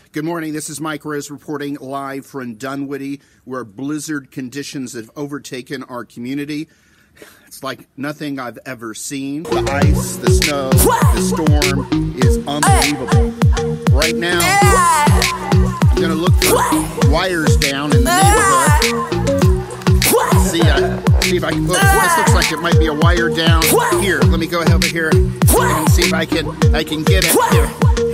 Good morning. This is Mike Rose reporting live from Dunwoody, where blizzard conditions have overtaken our community. It's like nothing I've ever seen. The ice, the snow, the storm is unbelievable. Right now, I'm going to look for wires down in the neighborhood. See if I can look. This looks like it might be a wire down here. Let me go over here and see if I can get it here.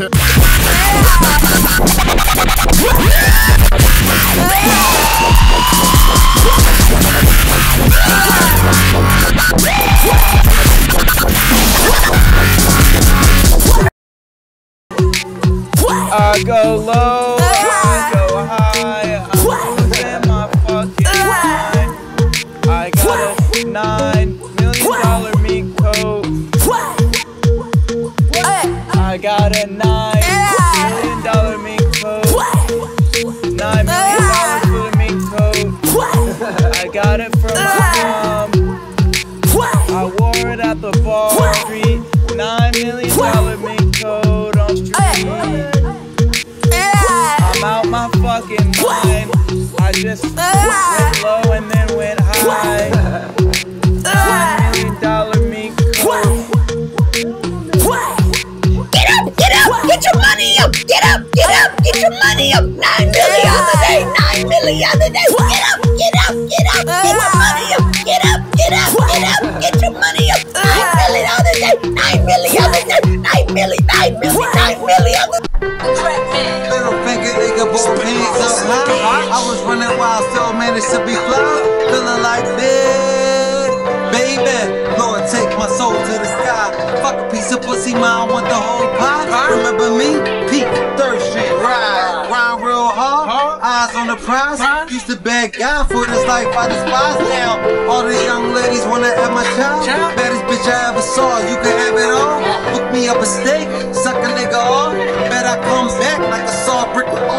I go low, I go high, I'm losing my fucking mind. I got a $9 million mink coat. I got a $9 million mink coat. $9 million for the mink coat. I got it from my mom. I wore it at the bar street. $9 million mink coat on street. I'm out my fucking mind. I just went low and then went high. $9 million mink coat. Get up, get your money up, get up, get your money up. 9 million on the day, 9 million on the day. Get up, get your money up, get up, get your money up. 9 million on the day, 9 million on the day, 9 million on the day. Little finger nigga, both hands up high. I was running wild, still managed to be fly. Feeling like this, baby. Lord, take my soul to the sky. Fuck a piece of pussy, man, I want the whole pie. Remember me? Peak, third street, ride real hard. Eyes on the prize. Used to beg God for this life, I despise now. All the young ladies wanna have my child. Baddest bitch I ever saw, you can have it all. Hook me up a steak, suck a nigga off. Bet I come back like a saw brick.